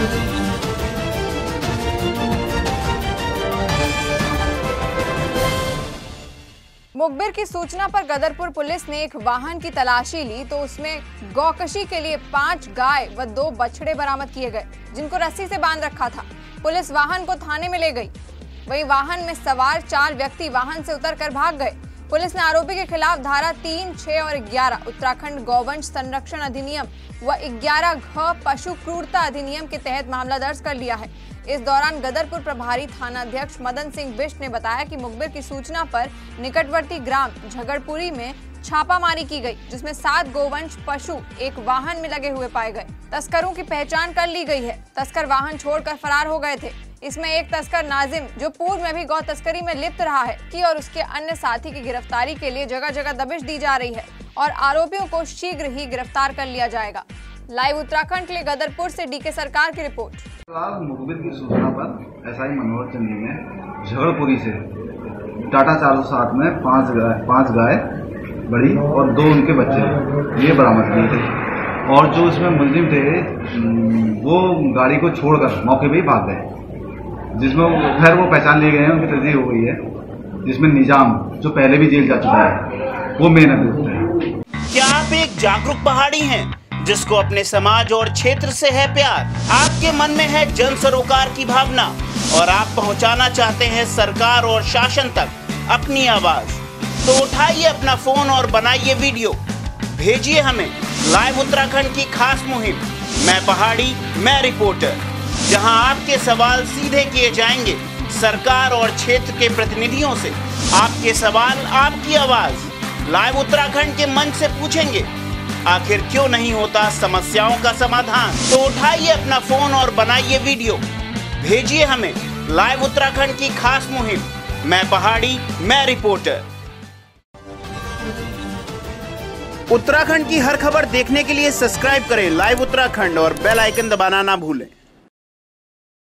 मुखबिर की सूचना पर गदरपुर पुलिस ने एक वाहन की तलाशी ली तो उसमें गौकशी के लिए 5 गाय व 2 बछड़े बरामद किए गए, जिनको रस्सी से बांध रखा था। पुलिस वाहन को थाने में ले गई। वहीं वाहन में सवार 4 व्यक्ति वाहन से उतरकर भाग गए। पुलिस ने आरोपी के खिलाफ धारा 3, 6 और 11 उत्तराखंड गौवंश संरक्षण अधिनियम व 11 घ पशु क्रूरता अधिनियम के तहत मामला दर्ज कर लिया है। इस दौरान गदरपुर प्रभारी थानाध्यक्ष मदन सिंह बिष्ट ने बताया कि मुखबिर की सूचना पर निकटवर्ती ग्राम झगड़पुरी में छापामारी की गई, जिसमें 7 गोवंश पशु एक वाहन में लगे हुए पाए गए। तस्करों की पहचान कर ली गई है। तस्कर वाहन छोड़कर फरार हो गए थे। इसमें एक तस्कर नाजिम, जो पूर्व में भी गौ तस्करी में लिप्त रहा है, की और उसके अन्य साथी की गिरफ्तारी के लिए जगह जगह दबिश दी जा रही है और आरोपियों को शीघ्र ही गिरफ्तार कर लिया जाएगा। लाइव उत्तराखंड के लिए गदरपुर से डीके सरकार की रिपोर्ट। मुखबिर की सूचना पर एसआई मनोहर चंदी ने झगड़पुरी से टाटा 460 में 5 गाय बड़ी और 2 उनके बच्चे ये बरामद किए थे और जो इसमें मुलजिम थे वो गाड़ी को छोड़कर मौके पे ही भाग गए, जिसमें खैर वो पहचान लिए गए हैं, उनकी तस्दीक हो गई है, जिसमें निजाम जो पहले भी जेल जा चुका है वो मेन अभियुक्त है। क्या आप एक जागरूक पहाड़ी हैं जिसको अपने समाज और क्षेत्र से है प्यार? आपके मन में है जन सरोकार की भावना और आप पहुंचाना चाहते हैं सरकार और शासन तक अपनी आवाज, तो उठाइए अपना फोन और बनाइए वीडियो, भेजिए हमें लाइव उत्तराखंड की खास मुहिम मैं पहाड़ी मैं रिपोर्टर, जहां आपके सवाल सीधे किए जाएंगे सरकार और क्षेत्र के प्रतिनिधियों से। आपके सवाल आपकी आवाज लाइव उत्तराखंड के मंच से पूछेंगे, आखिर क्यों नहीं होता समस्याओं का समाधान। तो उठाइए अपना फोन और बनाइए वीडियो, भेजिए हमें लाइव उत्तराखंड की खास मुहिम मैं पहाड़ी मैं रिपोर्टर। उत्तराखंड की हर खबर देखने के लिए सब्सक्राइब करें लाइव उत्तराखंड और बेल आइकन दबाना ना भूलें।